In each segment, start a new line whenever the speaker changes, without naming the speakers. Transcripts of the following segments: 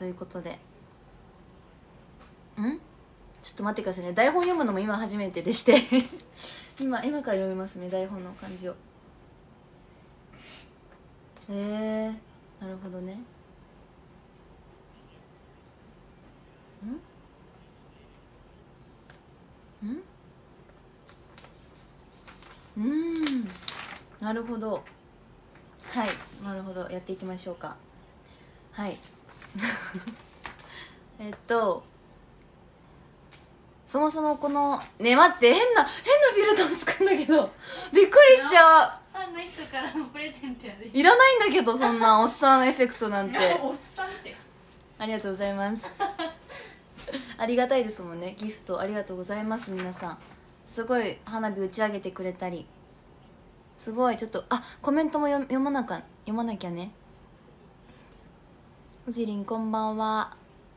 ということでちょっと待ってくださいね。台本読むのも今初めてでして今から読みますね、台本の感じを。なるほどね。なるほど。はい、なるほど、やっていきましょうか。はいそもそもこのね、待って、変なフィルターつくんだけどびっくりしちゃう。
ファンの人からのプレゼントやで。
いらないんだけど、そんなおっさんエフェクトなんて
おっさんって
ありがとうございますありがたいですもんね。ギフトありがとうございます。皆さんすごい花火打ち上げてくれたり、すごい。ちょっとコメントも読まなきゃね。ふじりんこんばんは、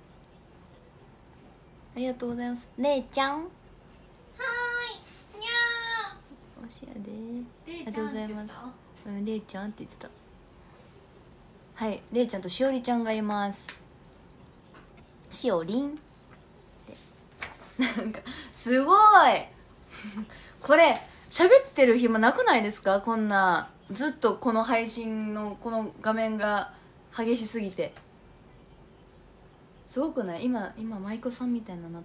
ありがとうございます。れいちゃん、はーい、
にゃ
おしやで、
ー。
ありがとうございます。れいちゃんって言ってた。はい、れいちゃんとしおりちゃんがいます。しおりんなんかすごいこれ喋ってる暇なくないですか？こんなずっとこの配信のこの画面が激しすぎて。すごくない？今舞妓さんみたいななった。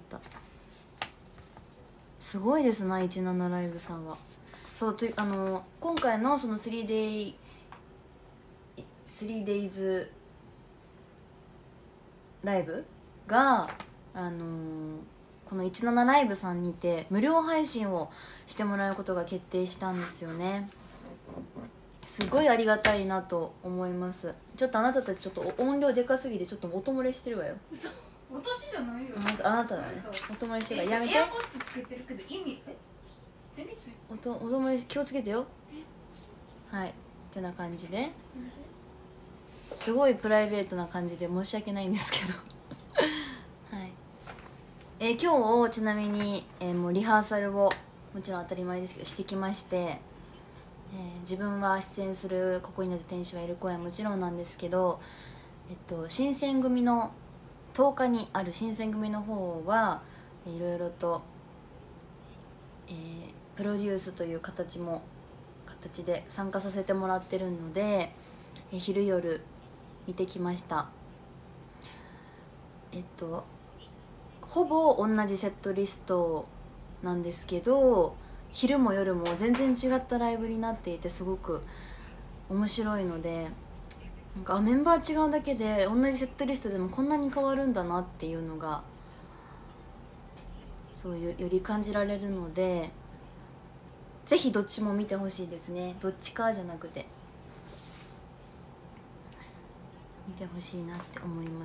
すごいですな、17ライブさんは。そうと今回のその 3days ライブがこの17ライブさんにて無料配信をしてもらうことが決定したんですよね。すごいありがたいなと思います。ちょっとあなたたちちょっと音量でかすぎてちょっと音漏れしてるわよ。
嘘、私じゃないよ。
あなただね。音漏れしてるからやめて。
エアコンつけてるけど意味電気ついて
音漏れ気をつけてよ。はいってな感じで、すごいプライベートな感じで申し訳ないんですけどはい、今日ちなみに、もうリハーサルをもちろん当たり前ですけどしてきまして、自分は出演する「ここになって天使はいる」公演はもちろんなんですけど、新選組の10日にある新選組の方はいろいろと、プロデュースという形で参加させてもらってるので、昼夜見てきました。ほぼ同じセットリストなんですけど、昼も夜も全然違ったライブになっていてすごく面白いので、なんかメンバー違うだけで同じセットリストでもこんなに変わるんだなっていうのがそうより感じられるので、ぜひどっちも見てほしいですね。どっちかじゃなくて見てほしいなって思います。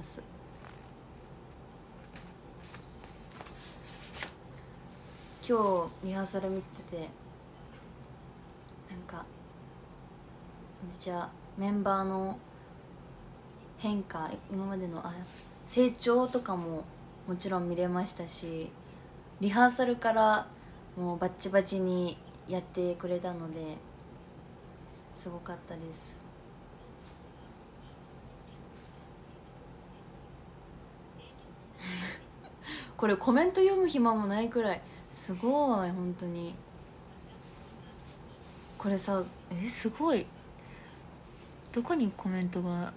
今日リハーサル見てて、なんかじゃあメンバーの変化、今までの成長とかももちろん見れましたし、リハーサルからもうバッチバチにやってくれたのですごかったです。これコメント読む暇もないくらいすごい。本当にこれさ、すごい。どこにコメントが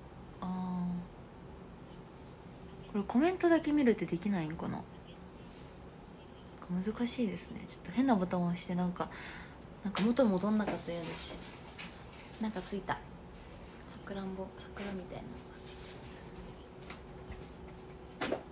これコメントだけ見るってできないんかな。難しいですね。ちょっと変なボタンを押してなんか元に戻んなかったら嫌だし。なんかついた桜みたいなのがついてる。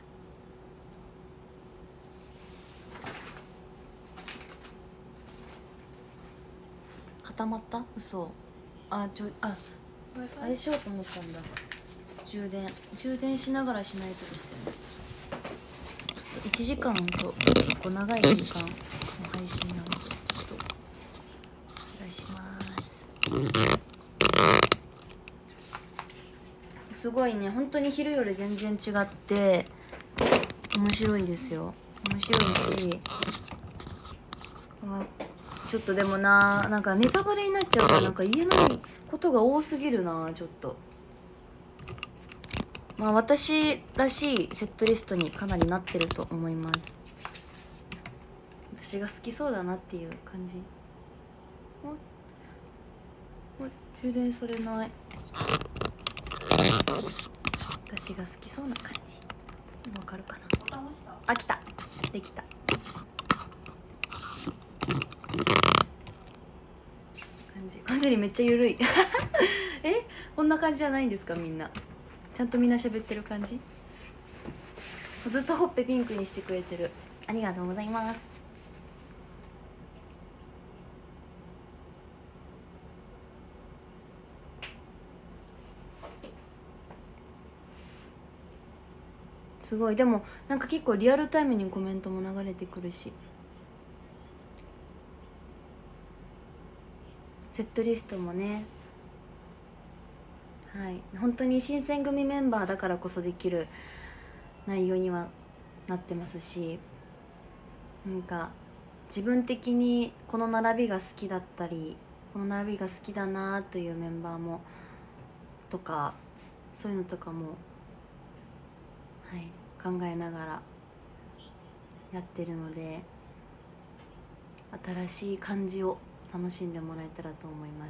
固まった？嘘。あれしようと思ったんだ。充電しながらしないとですよね。ちょっと1時間と結構長い時間の配信なのでちょっと失礼します。すごいね、本当に昼より全然違って面白いですよ。面白いし、ちょっとでもなんかネタバレになっちゃうからなんか言えないことが多すぎるな。ちょっとまあ私らしいセットリストにかなりなってると思います。私が好きそうだなっていう感じ。充電されない。私が好きそうな感じわかるかな。
ボタン押した。
あ、来た。できた感じにめっちゃゆるいえ、こんな感じじゃないんですか？みんなちゃんとみんな喋ってる感じ。ずっとほっぺピンクにしてくれてる。ありがとうございます。すごい。でもなんか結構リアルタイムにコメントも流れてくるし、セットリストもね、はい、本当に新選組メンバーだからこそできる内容にはなってますし、なんか自分的にこの並びが好きだったり、この並びが好きだなというメンバーもとか、そういうのとかも、はい、考えながらやってるので、新しい感じを楽しんでもらえたらと思います。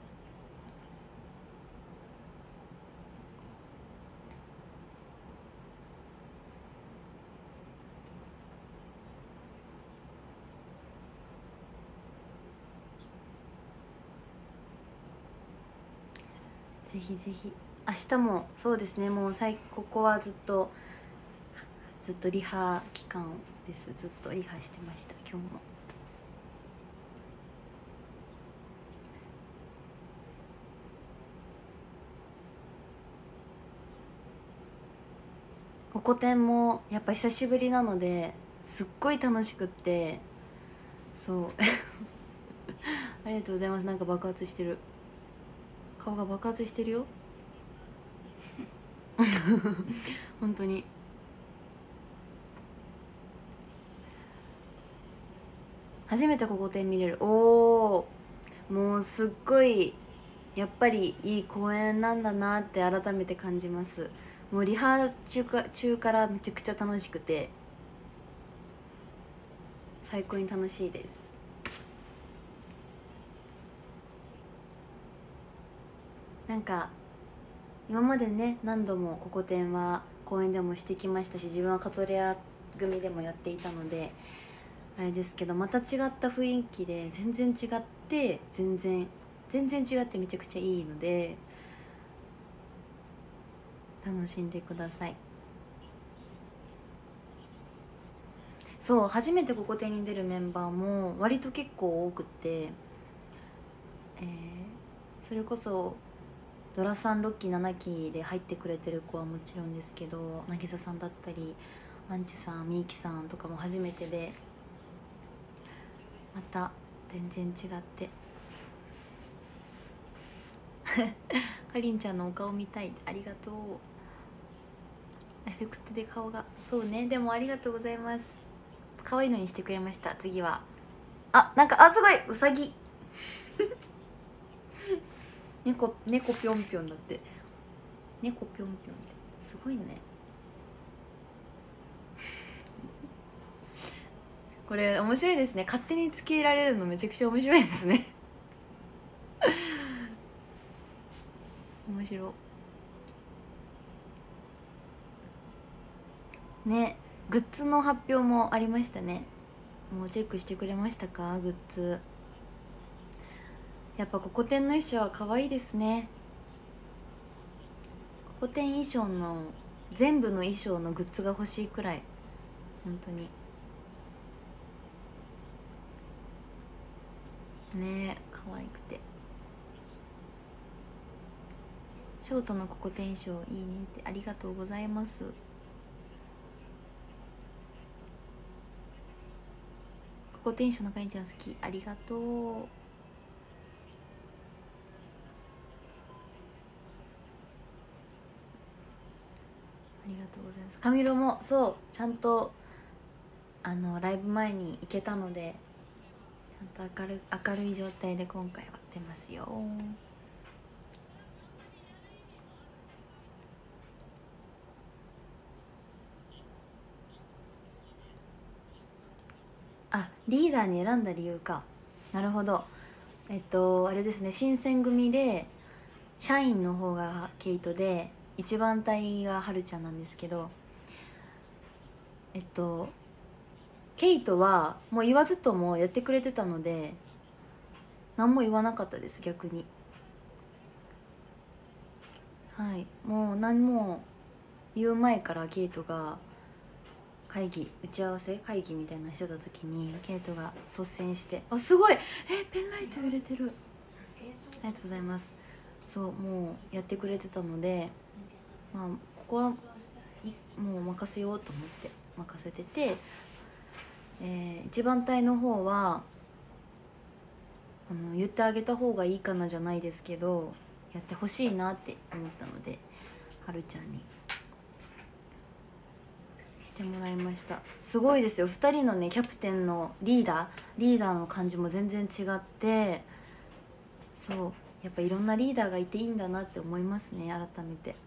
ぜひぜひ明日もそうですね。もうここはずっとリハ期間です。ずっとリハしてました。今日もここ展もやっぱ久しぶりなのですっごい楽しくって、そうありがとうございます。なんか爆発してる、顔が爆発してるよ本当に。初めてここ展見れる。おお、もうすっごいやっぱりいい公演なんだなって改めて感じます。もうリハ中からめちゃくちゃ楽しくて最高に楽しいです。なんか今までね、何度もここ展は公演でもしてきましたし、自分はカトレア組でもやっていたのであれですけど、また違った雰囲気で全然違って、全然違ってめちゃくちゃいいので楽しんでください。そう、初めてここ展に出るメンバーも割と結構多くて、それこそドラさん6期7期で入ってくれてる子はもちろんですけど、渚さんだったりアンチさん、みーきさんとかも初めてで、また全然違ってかりんちゃんのお顔見たい。ありがとう。エフェクトで顔が、そうね。でもありがとうございます。可愛いのにしてくれました。次はなんかすごいうさぎ猫ぴょんぴょんだって。猫ぴょんぴょんってすごいねこれ面白いですね。勝手につけられるのめちゃくちゃ面白いですね面白ね。グッズの発表もありましたね。もうチェックしてくれましたか？グッズやっぱここ展の衣装は可愛いですね。ここ展衣装の全部の衣装のグッズが欲しいくらい本当にね。可愛くて、ショートのここ展衣装いいねって。ありがとうございます。ここ展衣装のかいんちゃん好き。ありがとう。ありがとうございます。髪色もそうちゃんとライブ前に行けたので、ちゃんと明るい状態で今回は出ますよ。 あ、リーダーに選んだ理由か。なるほど。あれですね、新選組で社員の方がケイトで一番隊がはるちゃんなんですけど、ケイトはもう言わずともやってくれてたので何も言わなかったです、逆に。はい、もう何も言う前からケイトが打ち合わせ会議みたいなのしてた時にケイトが率先して「あ、すごい、ペンライト入れてる、ありがとうございます」そうもうやってくれてたので、まあここはもう任せようと思って任せてて、一番隊の方は言ってあげた方がいいかなじゃないですけど、やってほしいなって思ったのではるちゃんにしてもらいました。すごいですよ、2人のねキャプテンのリーダーの感じも全然違って、そうやっぱいろんなリーダーがいていいんだなって思いますね、改めて。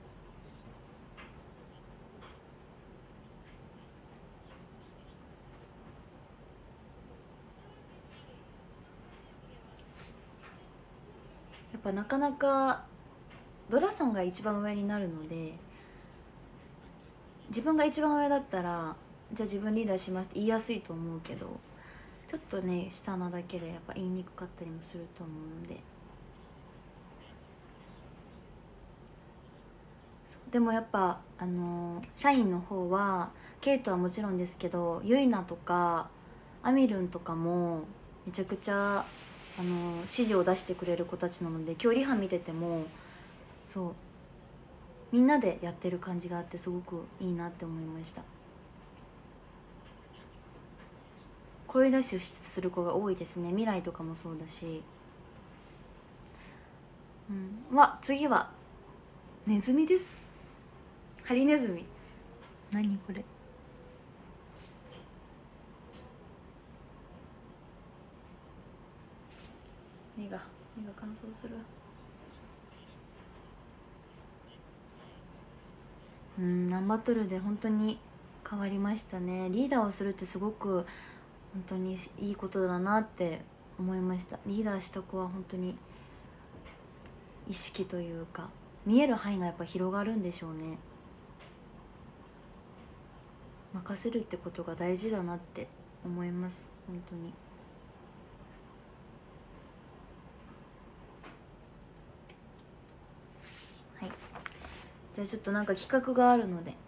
やっぱなかなかドラさんが一番上になるので、自分が一番上だったらじゃあ自分リーダーしますって言いやすいと思うけど、ちょっとね下なだけでやっぱ言いにくかったりもすると思うんで。でもやっぱ社員の方はケイトはもちろんですけど、ユイナとかアミルンとかもめちゃくちゃ指示を出してくれる子たちなので、今日リハ見ててもそうみんなでやってる感じがあってすごくいいなって思いました。声出しをする子が多いですね、未来とかもそうだし。次はネズミです、ハリネズミ。何これ、目が乾燥する。ナンバトルで本当に変わりましたね。リーダーをするってすごく本当にいいことだなって思いました。リーダーした子は本当に意識というか見える範囲がやっぱ広がるんでしょうね。任せるってことが大事だなって思います、本当に。はい、じゃあちょっとなんか企画があるので、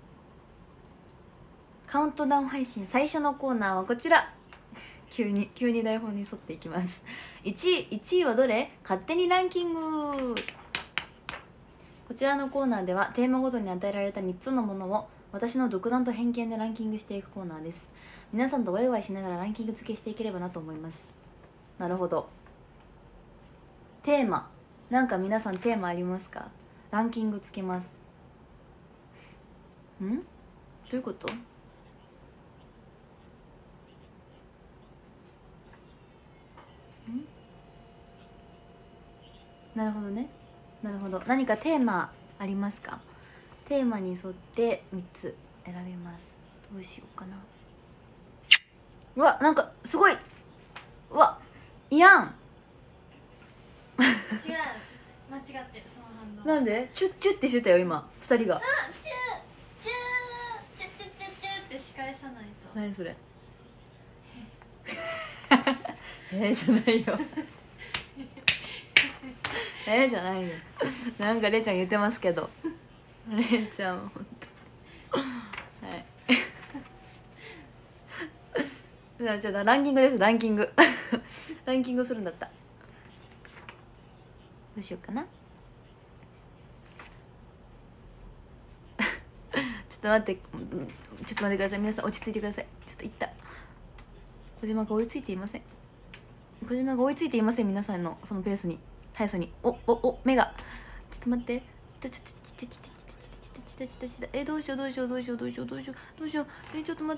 カウントダウン配信最初のコーナーはこちら。急に台本に沿っていきます。1位はどれ？勝手にランキング。こちらのコーナーではテーマごとに与えられた3つのものを私の独断と偏見でランキングしていくコーナーです。皆さんとワイワイしながらランキング付けしていければなと思います。なるほど。テーマ、なんか皆さんテーマありますか？ランキングつけます。どういうこと？なるほどね、なるほど。何かテーマありますか？テーマに沿って3つ選びます。どうしようかな。うわ、なんかすごい、うわ、いやん。
違う、間違ってる、その反応。
なんでチュッチュッってしてたよ今2人が。
チュって仕返さないと。
何それじゃないよじゃないよ。なんかれいちゃん言ってますけど、れいちゃんほんとはいじゃあランキングです、ランキングランキングするんだった。どうしようかなちょっと待ってください、皆さん落ち着いてください。ちょっといった、小島が追いついていません。皆さんのそのペースに、速さに。目がちょっと待って、どうしようちょっと待って、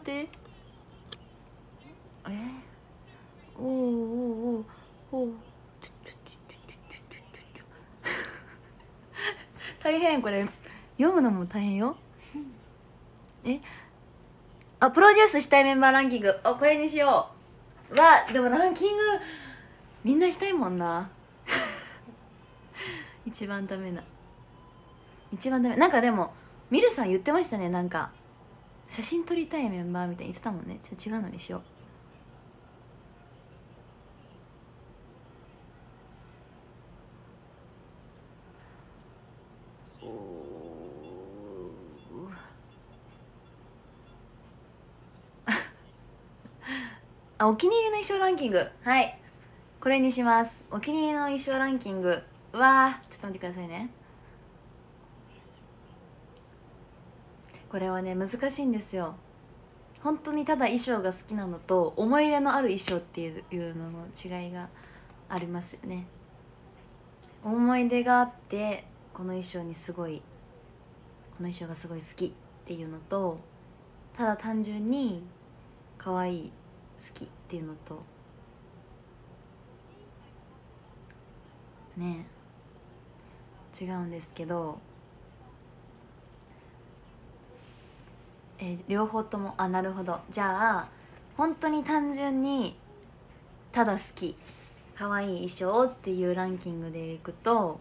大変、これ読むのも大変よ。 あ、プロデュースしたいメンバーランキング、これにしよう。でもランキングみんなしたいもんな。一番ダメなんかでもミルさん言ってましたね。なんか写真撮りたいメンバーみたいに言ってたもんね。ちょっと違うのにしよう。お気に入りの衣装ランキング、はい、これにします。お気に入りの衣装ランキングは、ちょっと待ってくださいね。これはね難しいんですよ。本当にただ衣装が好きなのと思い入れのある衣装っていうのの違いがありますよね。思い出があってこの衣装がすごい好きっていうのと、ただ単純に可愛い好きっていうのとね違うんですけど、両方とも、なるほど。じゃあ本当に単純にただ好き可愛い衣装っていうランキングでいくと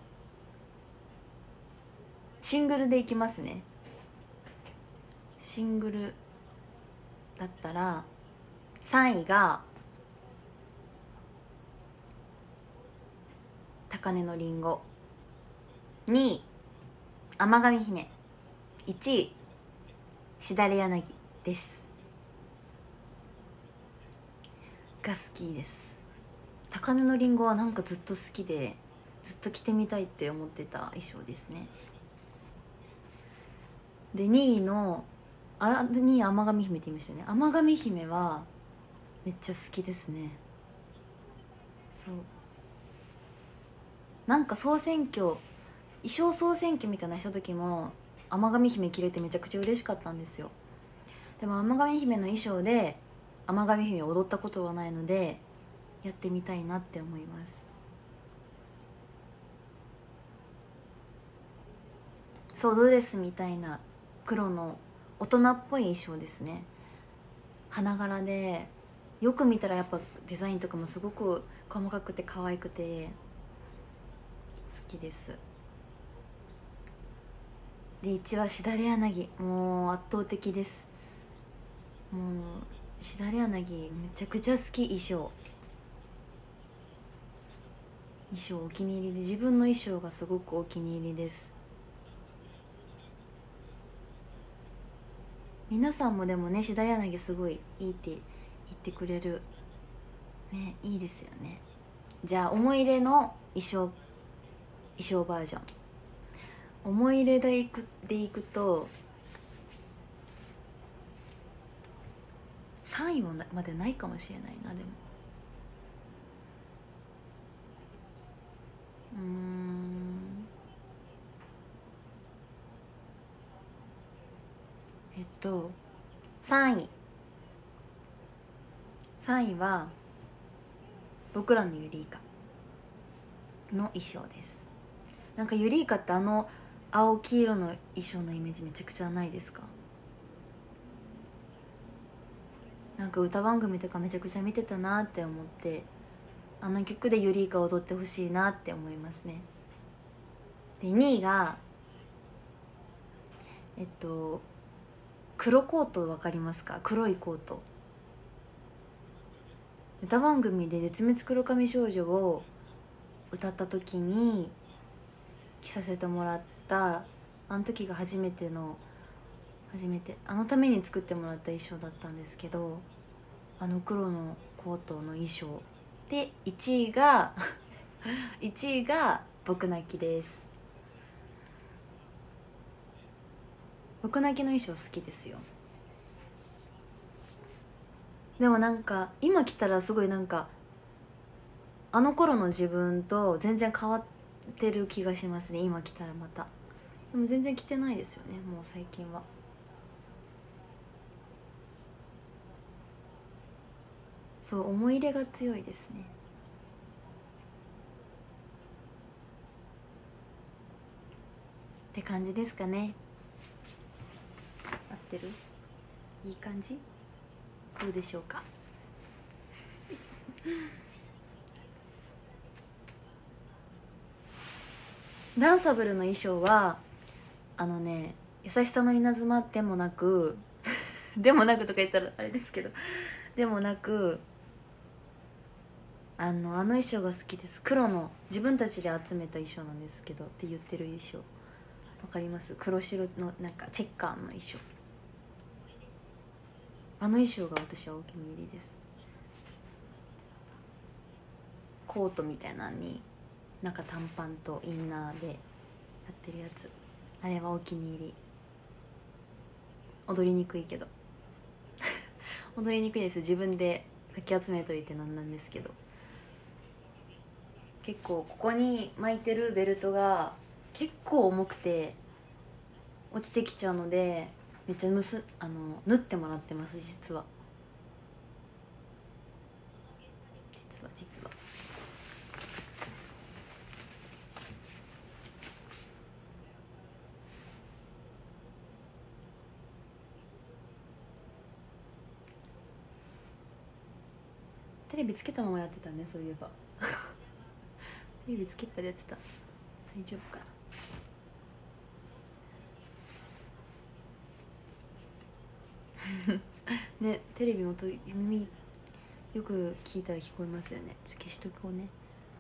シングルでいきますね。シングルだったら3位が高嶺のりんご、2位天神姫、1位しだれ柳ですが好きです。高嶺のりんごはなんかずっと好きでずっと着てみたいって思ってた衣装ですね。で2位の2位天神姫って言いましたね。天神姫はめっちゃ好きですね。そうなんか衣装総選挙みたいなした時も天神姫着れてめちゃくちゃ嬉しかったんですよ。でも天神姫の衣装で天神姫を踊ったことがないのでやってみたいなって思います。そうドレスみたいな黒の大人っぽい衣装ですね。花柄でよく見たらやっぱデザインとかもすごく細かくて可愛くて好きです。で1はしだれ柳、もう圧倒的です。もうしだれ柳めちゃくちゃ好き。衣装お気に入りで、自分の衣装がすごくお気に入りです。皆さんもでもねしだれ柳すごいいいって言ってくれるね。いいですよね。じゃあ思い入れの衣装バージョン、思い入れでいくと3位までないかもしれないな。でも3位は僕らのユリイカの衣装です。なんかユリイカって青黄色の衣装のイメージめちゃくちゃないですか？なんか歌番組とかめちゃくちゃ見てたなって思って、あの曲でユリイカ踊ってほしいなって思いますね。で2位が黒コート分かりますか？黒いコート。歌番組で絶滅黒髪少女を歌った時に着させてもらった、あの時が初めてあのために作ってもらった衣装だったんですけど、あの黒のコートの衣装で1位が1位が僕泣きです。僕泣きの衣装好きですよ。でもなんか今着たらすごいなんかあの頃の自分と全然変わってる気がしますね。今着たらまた。でも全然着てないですよね、もう最近は。そう思い入れが強いですね。って感じですかね。合ってる？ いい感じ？どうでしょうか？ダンサブルの衣装は優しさの稲妻でもなくでもなくとか言ったらあれですけど、でもなくあの衣装が好きです。黒の自分たちで集めた衣装なんですけどって言ってる衣装わかります？黒白のなんかチェッカーの衣装、あの衣装が私はお気に入りです。コートみたいなのに中短パンとインナーでやってるやつ、あれはお気に入り。踊りにくいけど踊りにくいですよ。自分でかき集めといてなんですけど、結構ここに巻いてるベルトが結構重くて落ちてきちゃうので、めっちゃ縫ってもらってます。実はテレビつけたままやってたね、そういえばテレビつけっぱでやってた。大丈夫かなね、テレビの音耳よく聞いたら聞こえますよね。ちょっと消しとこうね。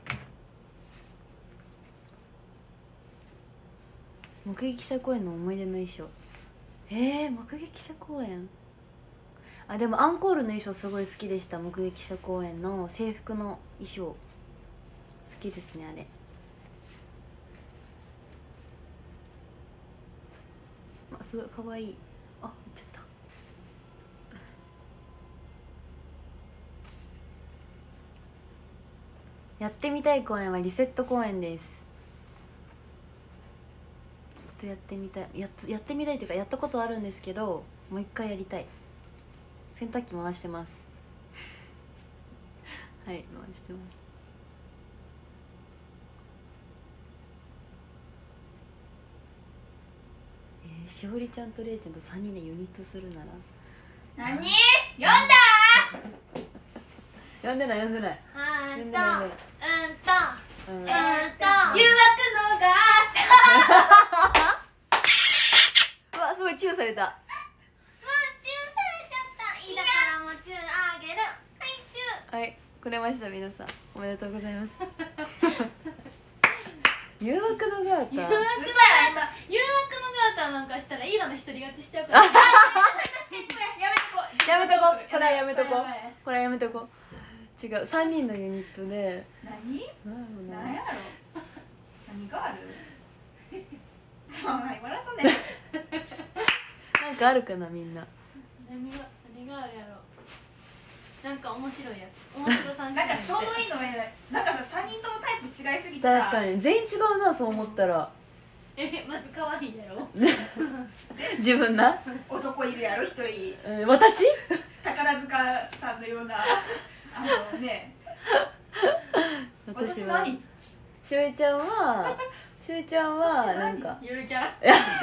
目撃者公演の思い出の衣装、目撃者公演、あ、でもアンコールの衣装すごい好きでした。目撃者公演の制服の衣装好きですね。あれすごいかわいい。あ、言っちゃった。やってみたい公演はリセット公演です。ずっとやってみたい、やってみたいというかやったことあるんですけど、もう一回やりたい。洗濯機回してますはい回してます。しおりちゃんとれいちゃんと3人でユニットするなら
何？読んだ？
読んでない読んでない
誘惑のが
うわ、すごいチューされた。
いいだからもうチューあげる。はいチュー。
はい、くれました。皆さんおめでとうございます誘惑のガーター、
誘惑だよ。誘惑のガーターなんかしたらイーダの一人勝ちしちゃうから。
やめとここれはやめとここれはやめとこ。違う、3人のユニットで
何やろ、何があるそう笑っとね
なんかあるかな、みんな。
何があるやろ。なんか面白いやつ、面白さんなんかちょうどいいのね。なんかさ、3人ともタイプ違いすぎてさ。
確かに全員違うな、そう思ったら。
まず可愛いやろ
自分な
男いるやろ一人、
私
宝塚さんのようなね
私はしおりちゃんはなんか
ゆるキャラ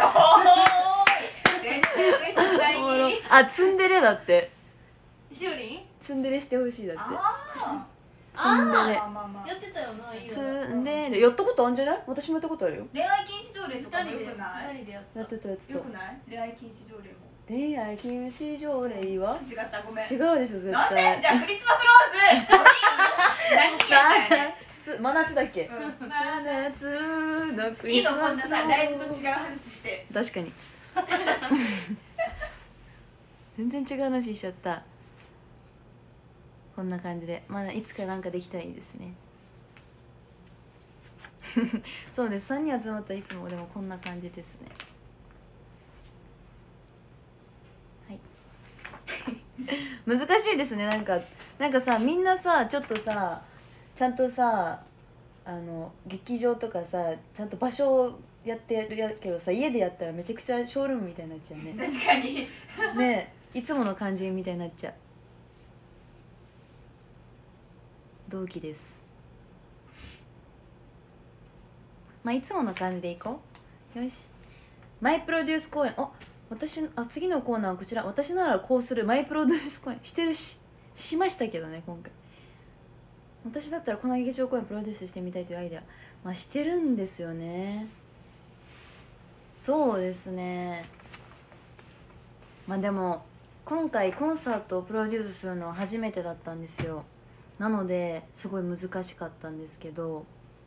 あ、ツンデレだって。
しおりん
ツンデレしてほしいだって。ツ
あ
ンデレ
やってたよな。
ツンデレやったことあるんじゃない？私もやったことあるよ。
恋愛禁止条例とかもよくない？
やってたやつと。
よくない？恋愛禁止条例も。
恋愛禁止条例は？
違った、ごめん。
違うでしょ絶対。
なんで？じゃあクリスマスローズ何や
真夏だっけ？
真
夏のク
いいの、
リスマス。
こんなさ、ライブと違う話して。
確かに全然違う話しちゃった。こんな感じでまだいつかなんかできたらいいですねそうです、3人集まったらいつもでもこんな感じですね。はい難しいですね。なんかさ、みんなさ、ちょっとさちゃんとさ劇場とかさちゃんと場所をやってるけどさ、家でやったらめちゃくちゃショールームみたいになっちゃうね。
確かに
ねえ、いつもの感じみたいになっちゃう。同期です。まあいつもの感じでいこう。よし、マイプロデュース公演。お、 次のコーナーはこちら。私ならこうする。マイプロデュース公演してるしましたけどね、今回。私だったらこの劇場公演プロデュースしてみたいというアイデア、まあしてるんですよね。そうですね。まあでも今回コンサートをプロデュースするのは初めてだったんですよ。なのですごい難しかったんですけど、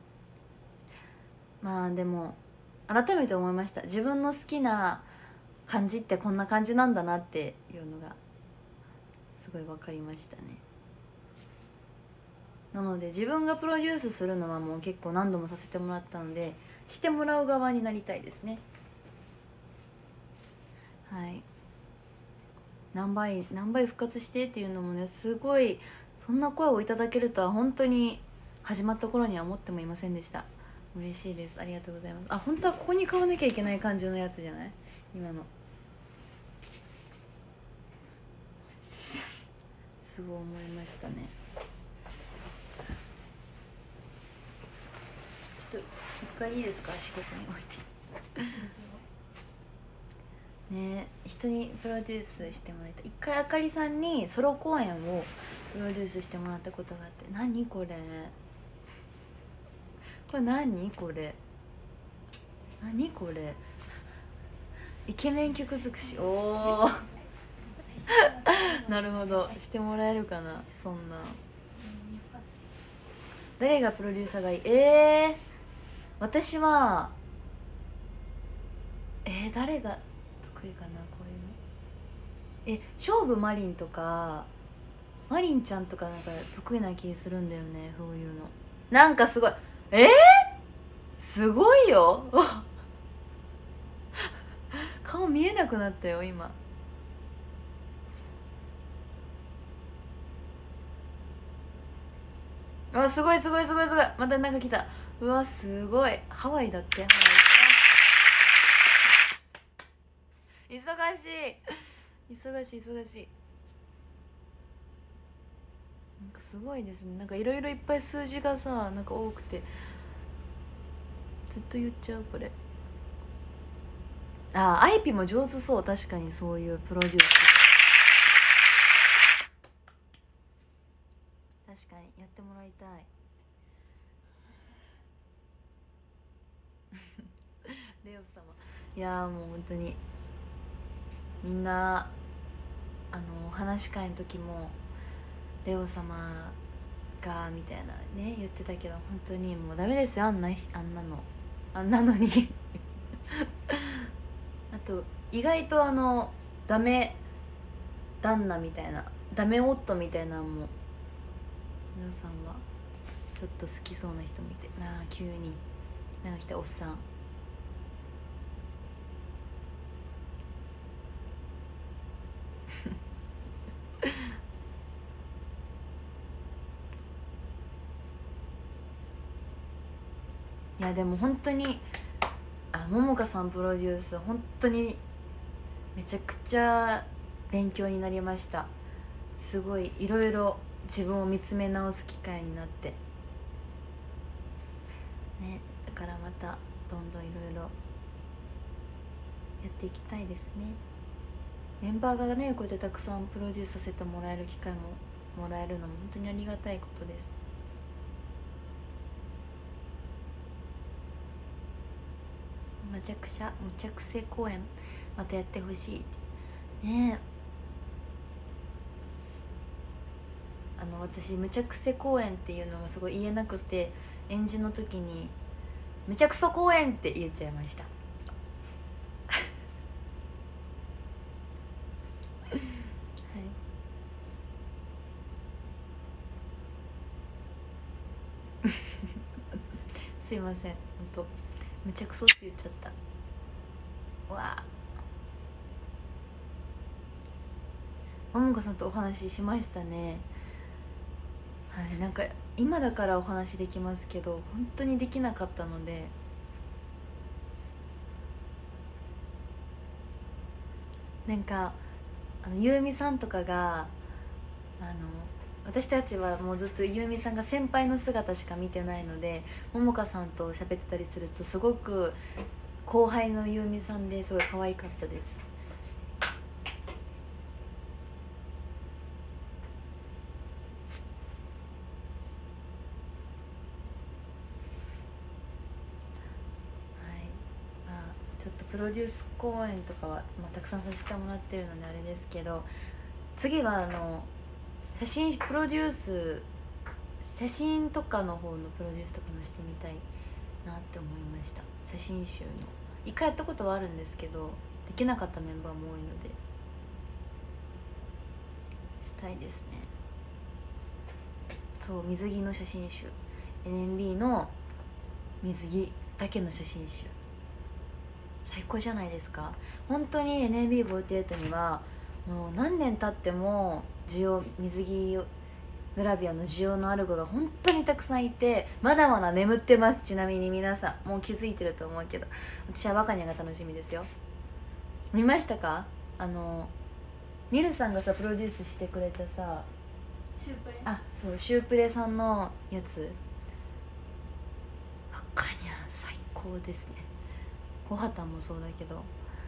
まあでも改めて思いました。自分の好きな感じってこんな感じなんだなっていうのがすごい分かりましたね。なので自分がプロデュースするのはもう結構何度もさせてもらったので、してもらう側になりたいですね。はい。何倍復活してっていうのもね、すごいそんな声をいただけるとは本当に始まった頃には思ってもいませんでした。嬉しいです。ありがとうございます。本当はここに買わなきゃいけない感じのやつじゃない今の。すごい思いましたね。ちょっと一回いいですか、仕事に置いてね。人にプロデュースしてもらいたい。一回あかりさんにソロ公演をプロデュースしてもらったことがあって、何これ何これイケメン曲尽くし。おおなるほど、してもらえるかな。そんな誰がプロデューサーがいい？私は誰が得意かな、こういうの。勝負マリンとかマリンちゃんとかなんか得意な気するんだよね、そういうの。なんかすごいすごいよ顔見えなくなったよ今。すごい、またなんか来た。うわすごい、ハワイだって。ハワイ忙しいなんかすごいですね。なんかいろいろいっぱい数字がさ、なんか多くてずっと言っちゃうこれ。アイピも上手そう。確かにそういうプロデュース確かにやってもらいたいレオ様。いやもう本当にみんな話し会の時もレオ様がみたいなね言ってたけど、本当にもうダメですよ、あんなのにあと意外とダメ旦那みたいな、ダメ夫みたいなのも皆さんはちょっと好きそうな人もいて、急になんか来たおっさんいやでも本当に桃香さんプロデュース本当にめちゃくちゃ勉強になりました。すごいいろいろ自分を見つめ直す機会になってね。だからまたどんどんいろいろやっていきたいですね。メンバーがねこうやってたくさんプロデュースさせてもらえる機会ももらえるのも本当にありがたいことです。むちゃくせ公演またやってほしいってね。私むちゃくせ公演っていうのがすごい言えなくて、演じの時にむちゃくそ公演って言っちゃいましたすいません、本当むちゃくそって言っちゃった。わあ、ももかさんとお話ししましたね。はい、なんか今だからお話できますけど本当にできなかったので、なんかゆうみさんとかが私たちはもうずっとゆうみさんが先輩の姿しか見てないので、ももかさんと喋ってたりするとすごく後輩のゆうみさんですごい可愛かったです。 っとプロデュース公演とかは、たくさんさせてもらってるのであれですけど、次は写真プロデュース、写真とかの方のプロデュースとかもしてみたいなって思いました。写真集の一回やったことはあるんですけど、できなかったメンバーも多いのでしたいですね。そう、水着の写真集、 NMB の水着だけの写真集、最高じゃないですか。本当に NMB48 にはもう何年経っても需要、水着グラビアの需要のある子が本当にたくさんいて、まだまだ眠ってます。ちなみに皆さんもう気づいてると思うけど、私は若にゃが楽しみですよ。見ましたか？ミルさんがさプロデュースしてくれたさ、
シュープレ、
そう、シュープレさんのやつ、若にゃ最高ですね。小畑もそうだけど、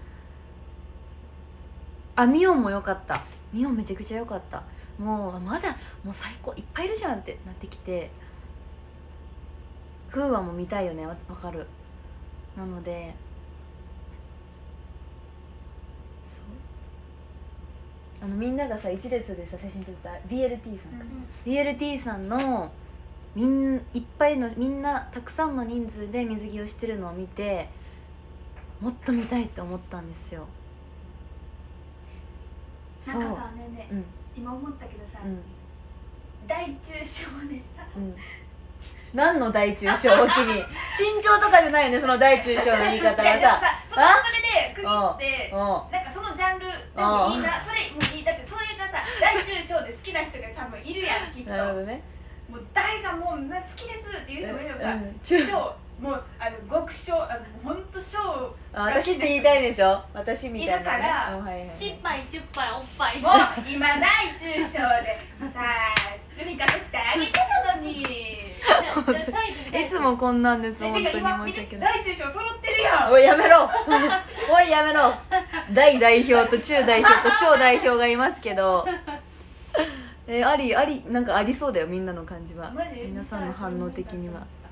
ミオンも良かった。ミオンめちゃくちゃ良かった。もうまだもう最高いっぱいいるじゃんってなってきて、フーワも見たいよね。わかる。なのでそう、みんながさ一列でさ写真撮った BLT さんか、BLT さんのいっぱいのみんなたくさんの人数で水着をしてるのを見て、もっと見たいって思ったんですよ。
なんかさ、ねえねえ、今思ったけどさ、大中小でさ、
何の大中小？君身長とかじゃないよね、その大中小の言い方がさ。
それで区切ってなんかそのジャンルでもいいな、それもいい。だってそれがさ大中小で好きな人が多分いるやん、きっと。
なるほどね。
もう誰がもう好きですっていう人もいるから、小もう極小、ほんと小、
私って言いたいでしょ、私みたいなね。
いるから、
ちっぱいちっぱいおっぱい、
もう今大中小でさあ包み隠してあげてたのに。
いつもこんなんです。本当に申し訳ない。
大中小揃ってるやん。
おいやめろおいやめろ。大代表と中代表と小代表がいますけどありなんかありそうだよ、みんなの感じは。皆さんの反応的に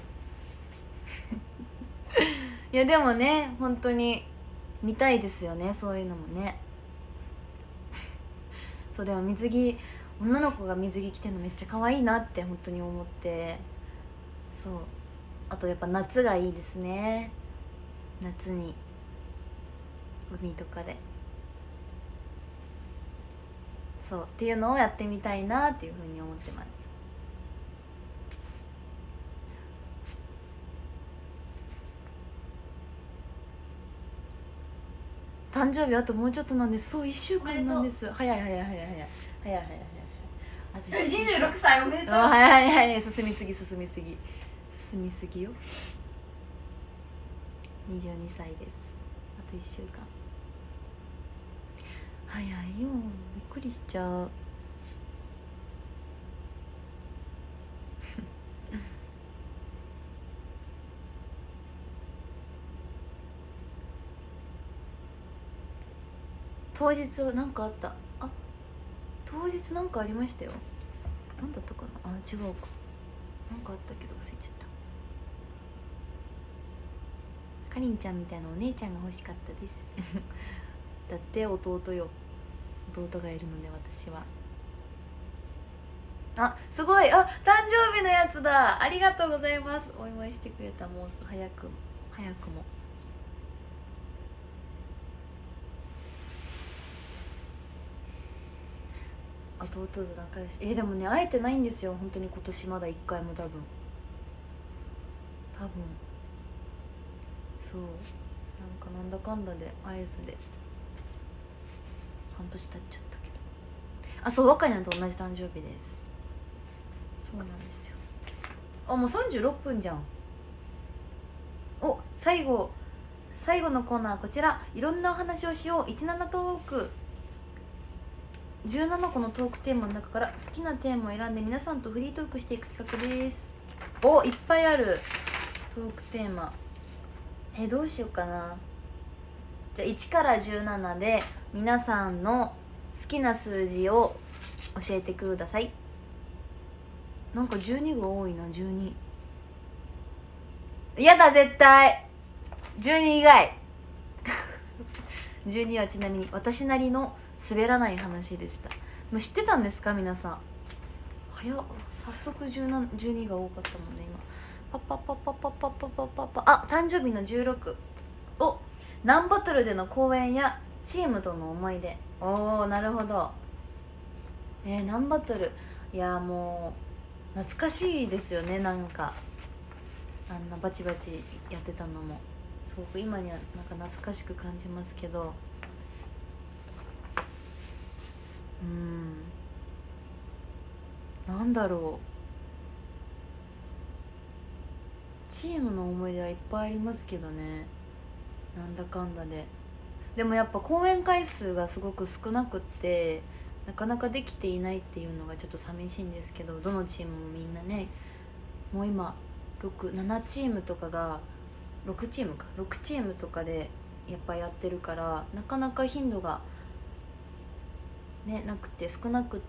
はいやでもね、本当に見たいですよね、そういうのもねそう、でも水着、女の子が水着着てるのめっちゃ可愛いなって本当に思って、そう、あとやっぱ夏がいいですね。夏に海とかで、そうっていうのをやってみたいなっていうふうに思ってます。誕生日あともうちょっとなんです。そう、1週間なんです。早い
26歳おめでとう。
早い、進みすぎよ。22歳です。あと1週間。早いよ、びっくりしちゃう当日は何かあった。当日何かありましたよ。何だったかな。違うか、何かあったけど忘れちゃった。かりんちゃんみたいなお姉ちゃんが欲しかったですだって弟よ、弟がいるので私は。すごい、誕生日のやつだ。ありがとうございます。お祝いしてくれた。もう早くも弟と仲良し。でもね、会えてないんですよ本当に、今年まだ1回も。多分そう、なんだかんだで会えずで半年経っちゃったけど。そう、若いなんと同じ誕生日です。そうなんですよ。もう36分じゃん。最後のコーナーこちら。いろんなお話をしよう。17トーク、17個のトークテーマの中から好きなテーマを選んで皆さんとフリートークしていく企画です。いっぱいあるトークテーマ。どうしようかな。じゃあ1から17で皆さんの好きな数字を教えてください。なんか12が多いな。12やだ、絶対12以外 12はちなみに私なりの滑らない話でした。もう知ってたんですか皆さん。早っ、早速12が多かったもんね今。パッパッパッパッパッパッパッパッパッパッ。あ、誕生日の16。お、ナンバトルでの公演やチームとの思い出。おー、なるほど。ナンバトル、いやもう懐かしいですよね。なんかあんなバチバチやってたのもすごく今にはなんか懐かしく感じますけど、なんだろう、チームの思い出はいっぱいありますけどね、なんだかんだで。でもやっぱ公演回数がすごく少なくってなかなかできていないっていうのがちょっと寂しいんですけど、どのチームもみんなね、もう今7チームとかが6チームか6チームとかでやっぱやってるから、なかなか頻度がねなくて少なくって、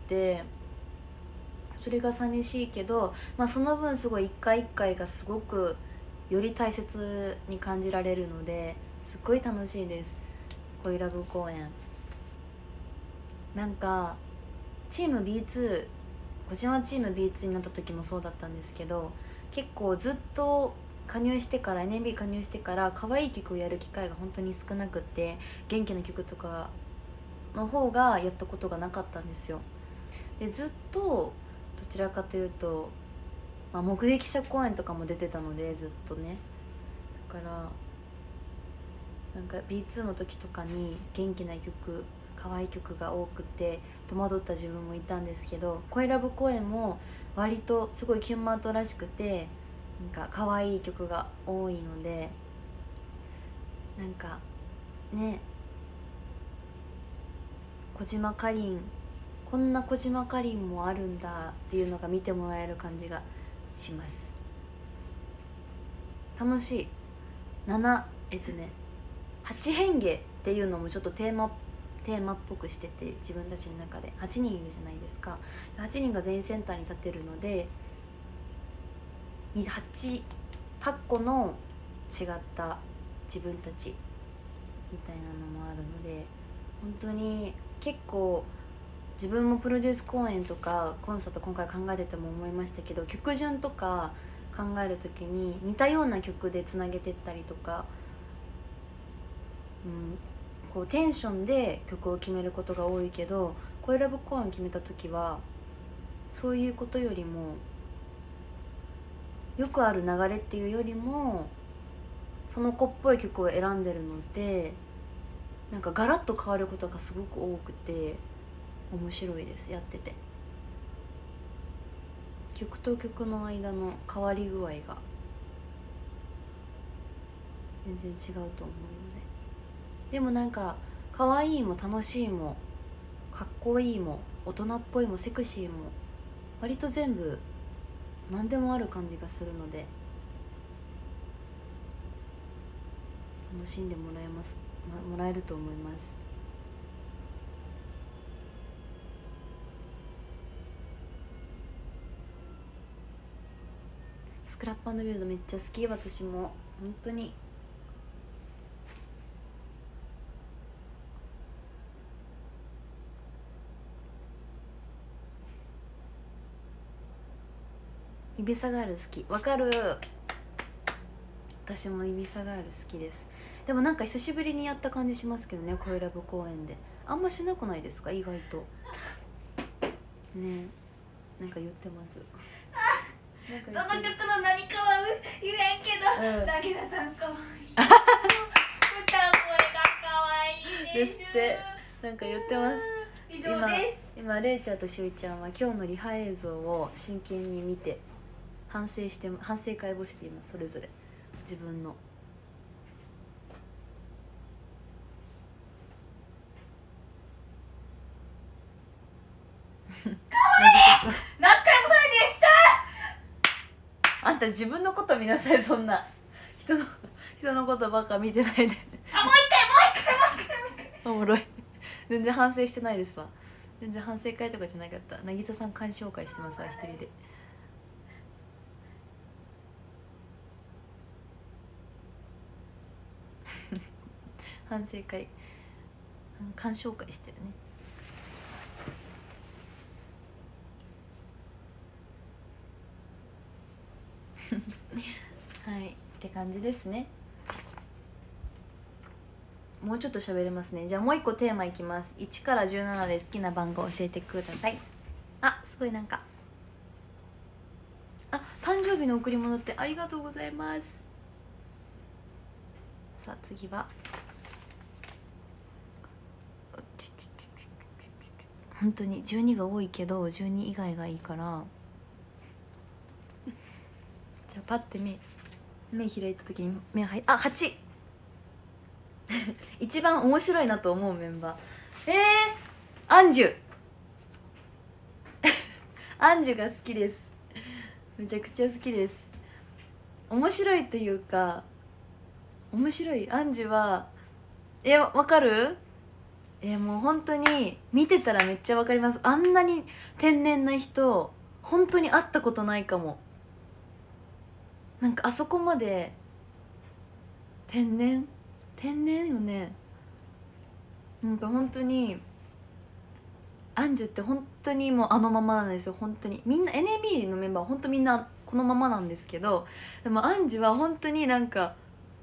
それが寂しいけど、まあその分すごい一回一回がすごくより大切に感じられるのですっごい楽しいです。恋ラブ公演なんかチーム B2、 小島チーム B2 になった時もそうだったんですけど、結構ずっと加入してから NMB 加入してから可愛い曲をやる機会が本当に少なくって、元気な曲とかの方がやったことがなかったんですよ。でずっとどちらかというと、まあ、目撃者公演とかも出てたのでずっとね、だからなんか B2 の時とかに元気な曲可愛い曲が多くて戸惑った自分もいたんですけど、恋ラブ公演も割とすごいキュンマートらしくてなんか可愛い曲が多いので、なんかね、小島かりん、こんな小島かりんもあるんだっていうのが見てもらえる感じがします。楽しい。8変化っていうのもちょっとテーマっぽくしてて、自分たちの中で8人いるじゃないですか。8人が全員センターに立てるので 8個の違った自分たちみたいなのもあるので、本当に結構自分もプロデュース公演とかコンサート今回考えてても思いましたけど、曲順とか考える時に似たような曲でつなげてったりとか、こうテンションで曲を決めることが多いけど、恋ラブ公演を決めた時はそういうことよりも、よくある流れっていうよりもその子っぽい曲を選んでるので、なんかガラッと変わることがすごく多くて面白いです、やってて。曲と曲の間の変わり具合が全然違うと思うので、でもなんか可愛いも楽しいもかっこいいも大人っぽいもセクシーも割と全部何でもある感じがするので、楽しんでもらえると思います。スクラップ&ビルドめっちゃ好き、私も本当に。イビサガール好き、わかる。私もイビサガール好きです。でもなんか久しぶりにやった感じしますけどね、恋ラブ公演で。あんましなくないですか、意外とね。なんか言ってます。
どの曲の何かは言えんけど、なぎなさんかわいい。歌声がかわいいです
って、なんか言ってます。
以上です。
今レイちゃんとしゅういちゃんは今日のリハ映像を真剣に見て反省会をしています。それぞれ自分の
何回も再現しちゃ
う。あんた自分のこと見なさい、そんな人のことばっか見てないで。
もう一回
おもろい。全然反省してないですわ。全然反省会とかじゃなかった。渚さん鑑賞会してますわ、一人で。反省会鑑賞会してるねはいって感じですね。もうちょっと喋れますね。じゃあもう一個テーマいきます。1から17で好きな番号教えてください。あ、すごいなんか、あ、誕生日の贈り物ってありがとうございます。さあ次は本当に12が多いけど12以外がいいからじゃあパッて目開いた時にあ、8一番面白いなと思うメンバー、アンジュアンジュが好きです。めちゃくちゃ好きです。面白いというか、面白い。アンジュはわかる？もう本当に見てたらめっちゃわかります。あんなに天然な人本当に会ったことないかも。なんかあそこまで天然よね。なんか本当にアンジュって本当にもうあのままなんですよ。本当にみんな NMB のメンバーは本当みんなこのままなんですけど、でもアンジュは本当になんか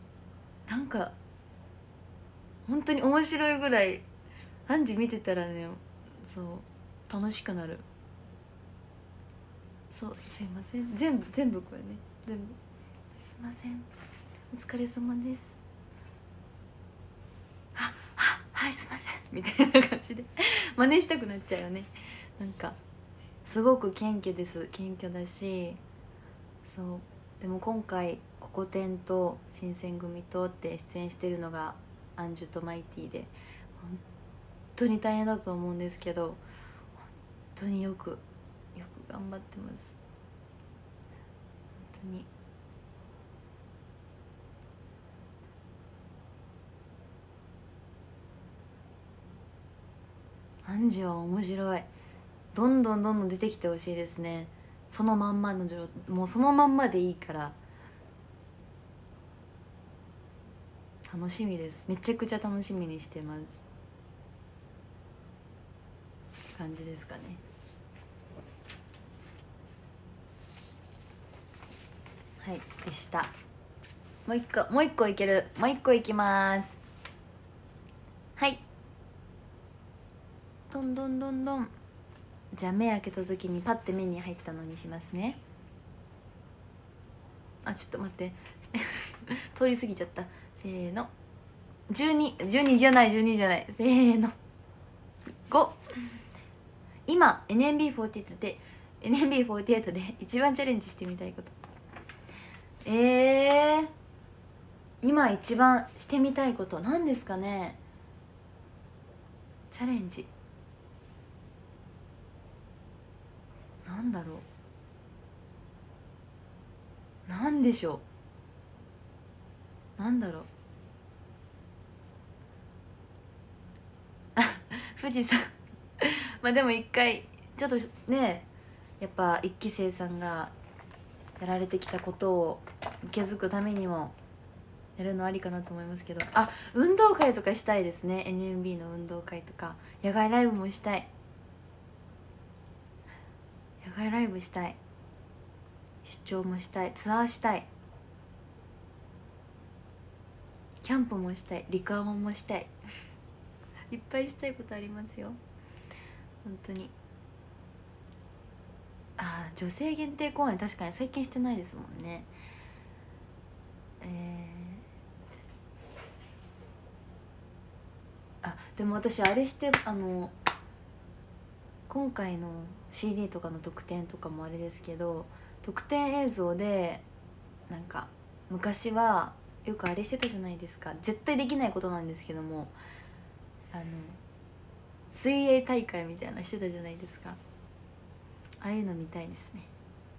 本当に面白いぐらいアンジュ見てたらね、そう楽しくなる。そう、すいません、全部これね、全部すいません、お疲れ様です、はいすいませんみたいな感じで真似したくなっちゃうよね。なんかすごく謙虚です。謙虚だし、そうでも今回ココテンと新選組とって出演してるのがアンジュとマイティで、本当に大変だと思うんですけど、本当によく頑張ってます。本当にアンジュは面白い。どんどん出てきてほしいですね。そのまんまのもうそのまんまでいいから楽しみです。めちゃくちゃ楽しみにしてますって感じですかね。はいでした。もう一個いける。もう一個いきます。はい、どんどん。じゃあ目開けた時にパッて目に入ったのにしますね。あ、ちょっと待って通り過ぎちゃった。せーの、12じゃない、12じゃない、せーの、5。今 NMB48 で一番チャレンジしてみたいこと、今一番してみたいこと何ですかね。チャレンジなんだろう、なんでしょう、なんだろう富士山まあでも一回ちょっとね、やっぱ一期生さんがやられてきたことを受け継ぐためにもやるのありかなと思いますけど、あ、運動会とかしたいですね。 NMB の運動会とか野外ライブもしたい。野外ライブしたい、出張もしたい、ツアーしたい、キャンプもしたい、リクアモンもしたいいっぱいしたいことありますよ本当に。女性限定公演確かに最近してないですもんね。でも私あれして今回の CD とかの特典とかもあれですけど、特典映像でなんか昔はよくあれしてたじゃないですか。絶対できないことなんですけども、水泳大会みたいなのしてたじゃないですか。ああいうの見たいですね。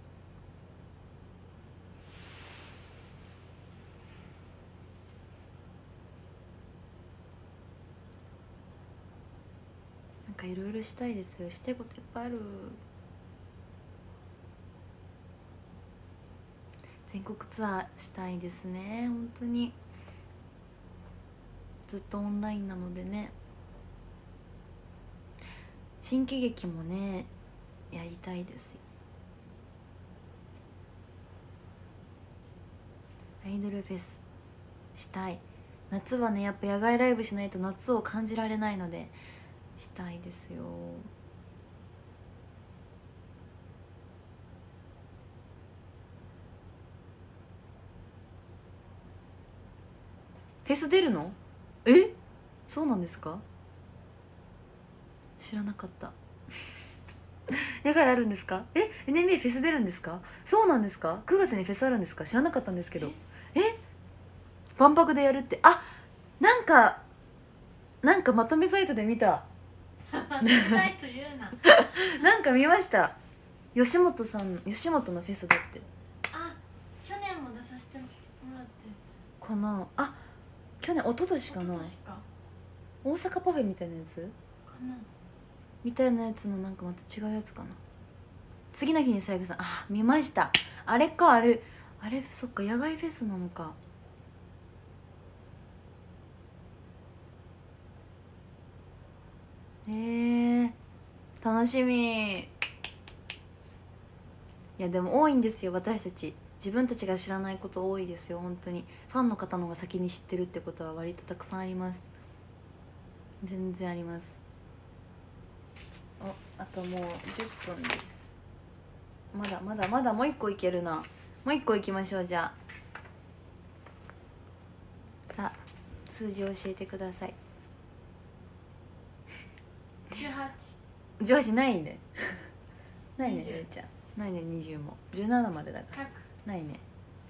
なんかいろいろしたいですよ。したいこといっぱいある。全国ツアーしたいですね本当に。ずっとオンラインなのでね。 新喜劇もねやりたいですよ。アイドルフェスしたい。夏はねやっぱ野外ライブしないと夏を感じられないのでしたいですよ。フェス出るの？え、そうなんですか？知らなかった野外あるんですか？NMB フェス出るんですか？そうなんですか？9月にフェスあるんですか？知らなかったんですけど。万博でやるって、なんかまとめサイトで見た
まとめサイト言うな
なんか見ました。吉本のフェスだって。
あ、去年も出させてもらったやつ
かな。去年一昨年かな。
一昨年か
大阪パフェみたいなやつ
かな。
みたいなやつのなんかまた違うやつかな。次の日にさやかさん、見ました。あれか、あれそっか、野外フェスなのか。楽しみ。いやでも多いんですよ、私たち。自分たちが知らないこと多いですよ、本当に。ファンの方の方が先に知ってるってことは割とたくさんあります。全然あります。あともう10分です。まだもう一個いけるな。もう一個いきましょう。じゃあさあ数字教えてください。18ないねないね、れいちゃんないね。20も17までだからないね。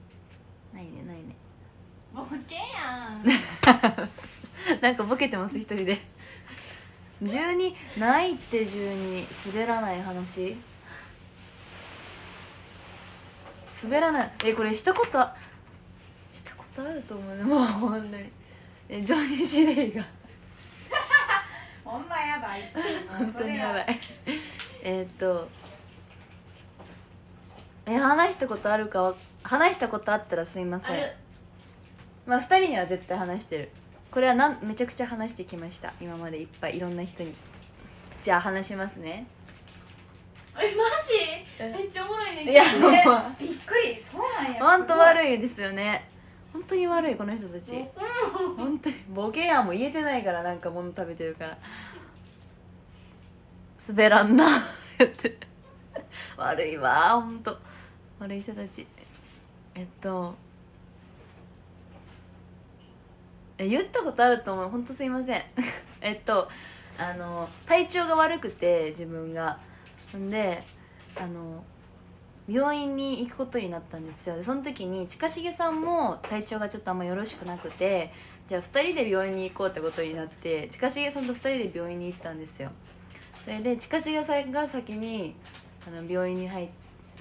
ボケやん
なんかボケてます一人で12ないって。12滑らない話、滑らない。これしたことあると思うね。もうほんとにジョニー・シレイが
ほんまやばい
本当にやばい話したことあったらすいません。まあ2人には絶対話してる。これはめちゃくちゃ話してきました、今までいっぱいいろんな人に。じゃあ話しますね。
マジめっちゃおもろいねんけど。
いや
びっくり。そうなんや。
本当悪いですよね。本当に悪いこの人たち。本当にボケやんも言えてないから、なんか物食べてるから滑らんなって悪いわ、本当悪い人たち。言ったことあると思う。本当すいません体調が悪くて自分がんで病院に行くことになったんですよ。でその時に近重さんも体調がちょっとあんまよろしくなくて、じゃあ2人で病院に行こうってことになって、近重さんと2人で病院に行ったんですよ。それで近重さんが先に病院に入って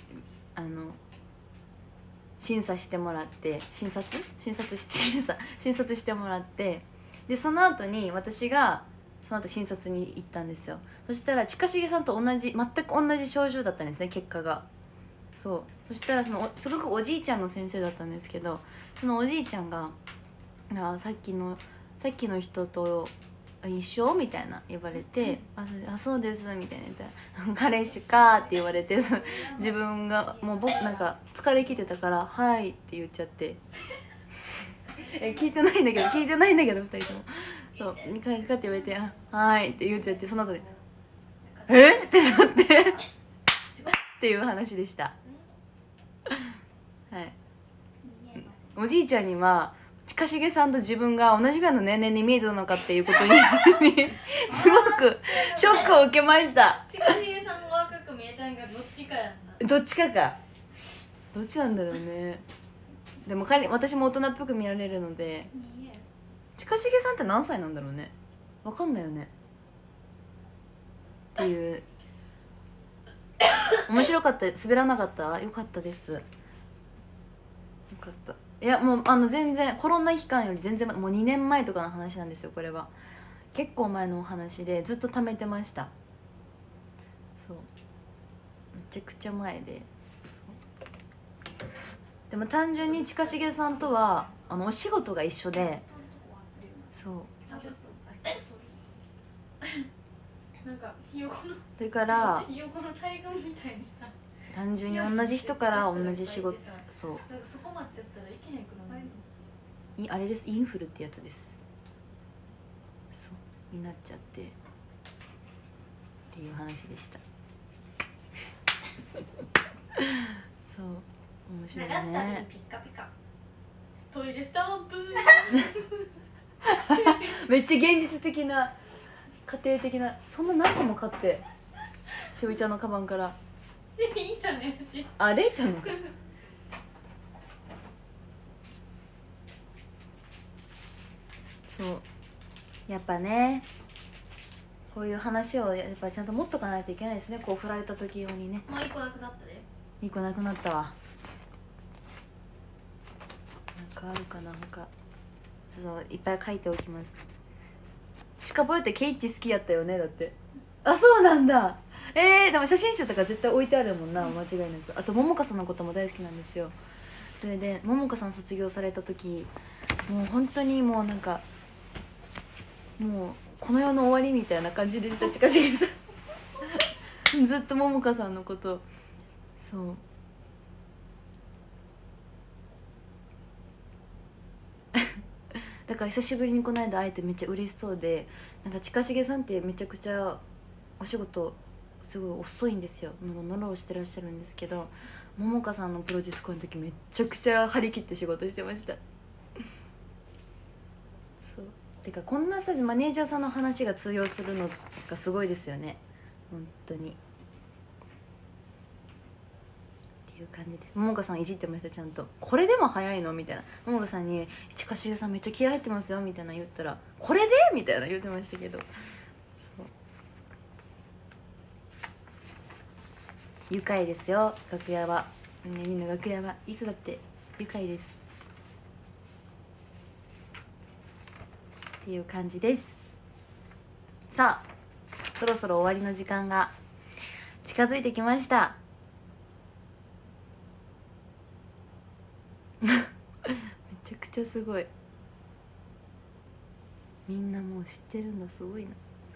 診察してもらって、診察してもらって、でその後に私がその後診察に行ったんですよ。そしたら近重さんと全く同じ症状だったんですね、結果が。そしたらすごくおじいちゃんの先生だったんですけど、そのおじいちゃんが「さっきの人と一緒?」みたいな言われて「そうです」みたいな言ったら「彼氏か」って言われて自分がもうなんか疲れ切ってたから「はい」って言っちゃって聞いてないんだけど2人とも「そう彼氏か」って言われて「はい」って言っちゃって、その後で「えっ?」ってなってっていう話でした。はい。おじいちゃんには近重さんと自分が同じぐらいの年齢に見えたのかっていうことにすごくショックを受けました。
近重さんが若く見えたんがどっちかやんな。
どっちなんだろうね。でも私も大人っぽく見られるので。近重さんって何歳なんだろうね。分かんないよねっていう面白かった。滑らなかった。よかったです。よかった。いやもう全然コロナ期間より全然もう2年前とかの話なんですよ。これは結構前のお話でずっと貯めてました。そうめちゃくちゃ前で。でも単純に近重さんとはお仕事が一緒で、そう
なん
かひよこの
それから
ひよこの大群みたいにさ
単純に同じ人から同じ仕事、そう
なんかそこまっちゃったらいけないくないの？
あれです、インフルってやつです。そうになっちゃってっていう話でしたそう面白い
流すたびに
ね。
ピッカピカトイレスタンプ
めっちゃ現実的な家庭的な、そんな何個も買ってしおりちゃんのカバンから。
いいだねし
あ、れいちゃんのそうやっぱね、こういう話をやっぱちゃんと持っとかないといけないですね。こう振られた時用にね。
もう一個なくなったで。
2個なくなったわ。なんかあるかな他。そういっぱい書いておきます。近ぼえってケイッチ好きやったよねだって。あ、そうなんだ。でも写真集とか絶対置いてあるもんな、間違いなく。あと桃香さんのことも大好きなんですよ。それで桃香さん卒業された時、もう本当にもうなんかもうこの世の終わりみたいな感じでした。近重さんずっと桃香さんのことそうだから久しぶりにこの間会えてめっちゃ嬉しそうで、なんか近重さんってめちゃくちゃお仕事すごい遅いんですよ。ノロしてらっしゃるんですけど、桃香さんのプロデュースコンの時めちゃくちゃ張り切って仕事してましたそうてかこんなさマネージャーさんの話が通用するのがすごいですよね本当にっていう感じです。桃香さんいじってました。ちゃんとこれでも早いのみたいな。桃香さんに「近重さんめっちゃ気合入ってますよ」みたいな言ったら「これで?」みたいな言ってましたけど、そう愉快ですよ楽屋は、ね、みんな楽屋はいつだって愉快ですっていう感じです。さあそろそろ終わりの時間が近づいてきましためちゃくちゃすごい。みんなもう知ってるんだ、すごいな。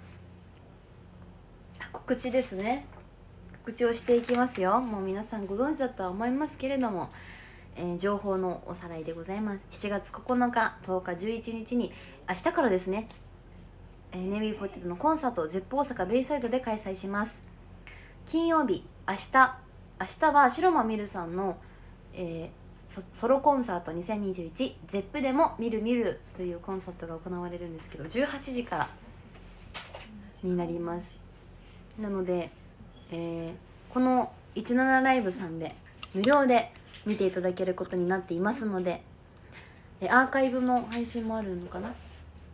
告知ですね。告知をしていきますよ。もう皆さんご存知だとは思いますけれども、情報のおさらいでございます。7月9日10日11日に明日からですね、ネビーポテトのコンサートゼップ大阪ベイサイドで開催します。金曜日明日は白間みるさんの、ソロコンサート2021ゼップでも見るというコンサートが行われるんですけど、18時からになります。なので、この17ライブさんで無料で見ていただけることになっていますので、アーカイブの配信もあるのかな、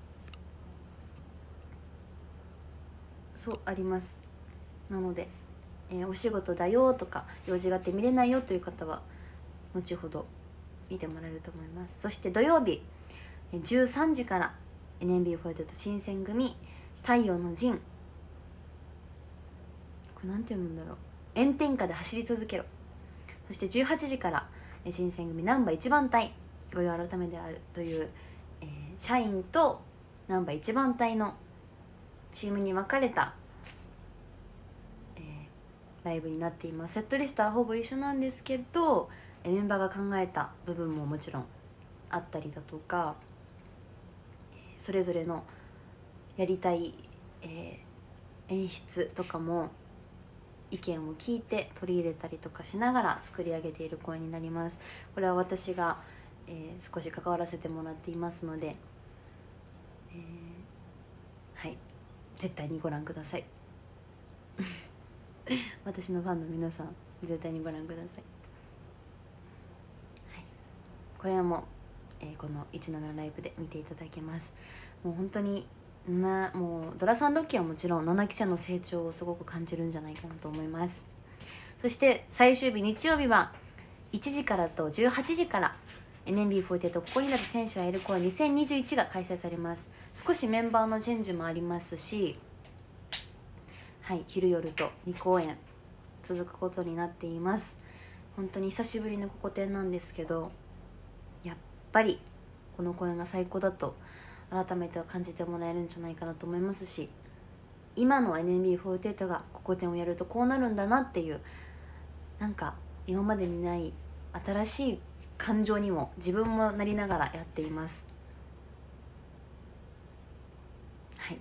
そうあります。なので、お仕事だよとか用事があって見れないよという方は後ほど見てもらえると思います。そして土曜日13時から NMB48 新選組太陽の陣、これなんて読むんだろう、炎天下で走り続けろ。そして18時から新選組ナンバー1番隊御用改めであるという、社員とナンバー1番隊のチームに分かれた、ライブになっています。セットリストはほぼ一緒なんですけど、メンバーが考えた部分ももちろんあったりだとか、それぞれのやりたい、演出とかも意見を聞いて取り入れたりとかしながら作り上げている公演になります。これは私が、少し関わらせてもらっていますので、はい絶対にご覧ください私のファンの皆さん絶対にご覧ください、はい、これも、この17ライブで見ていただけます。もう本当にもうドラサンロッキーはもちろん7期生の成長をすごく感じるんじゃないかなと思います。そして最終日日曜日は1時からと18時から NMB48 ここになる天使はいる公演2021が開催されます。少しメンバーのチェンジもありますし、はい、昼夜と2公演続くことになっています。本当に久しぶりのここ展なんですけど、やっぱりこの公演が最高だと改めて感じてもらえるんじゃないかなと思いますし、 今の NMB48 がここ点をやるとこうなるんだなっていう、なんか今までにない新しい感情にも自分もなりながらやっています。はい。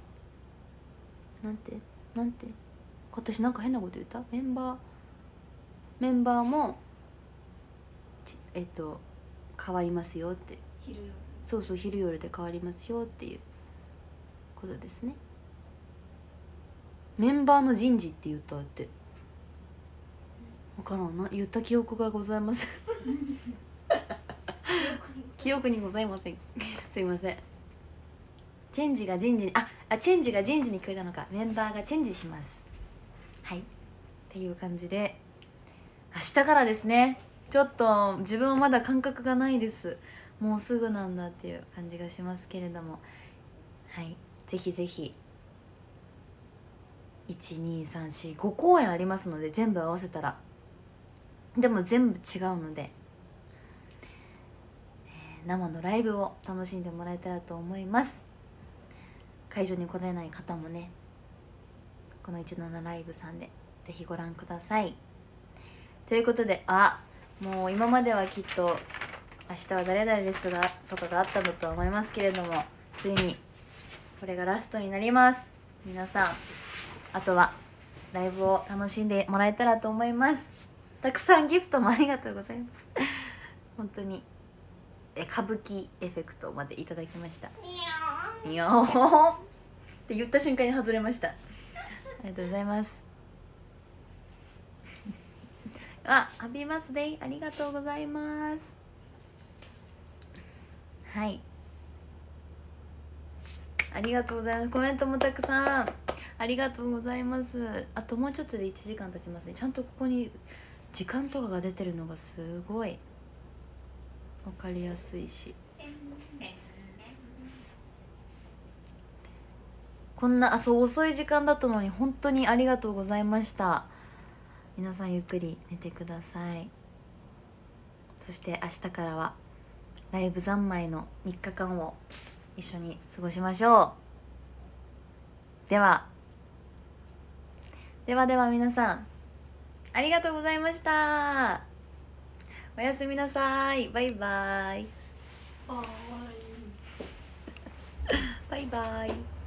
なんて私なんか変なこと言った？メンバーも変わりますよって。そうそう、昼夜で変わりますよっていうことですね。メンバーの人事って言ったって分からんな、言った記憶がございません記憶にございませんすいません。チェンジが人事にチェンジが人事に聞こえたのか。メンバーがチェンジします。はいっていう感じで、明日からですね。ちょっと自分はまだ感覚がないです。もうすぐなんだっていう感じがしますけれども、はい、ぜひぜひ12345公演ありますので、全部合わせたらでも全部違うので、生のライブを楽しんでもらえたらと思います。会場に来れない方もね、この17ライブさんでぜひご覧ください。ということで、もう今まではきっと明日は誰々ですとかがあったんだと思いますけれども、ついにこれがラストになります。皆さん、あとはライブを楽しんでもらえたらと思います。たくさんギフトもありがとうございます本当に歌舞伎エフェクトまでいただきました。いやーって言った瞬間に外れました。ありがとうございますハッピーバースデーありがとうございます。はい、ありがとうございます。コメントもたくさんありがとうございます。あともうちょっとで1時間経ちますね。ちゃんとここに時間とかが出てるのがすごい分かりやすいし、こんなそう遅い時間だったのに本当にありがとうございました。皆さんゆっくり寝てください。そして明日からはライブ三昧の3日間を一緒に過ごしましょう。では皆さんありがとうございました。おやすみなさい。バイバイバイバイ。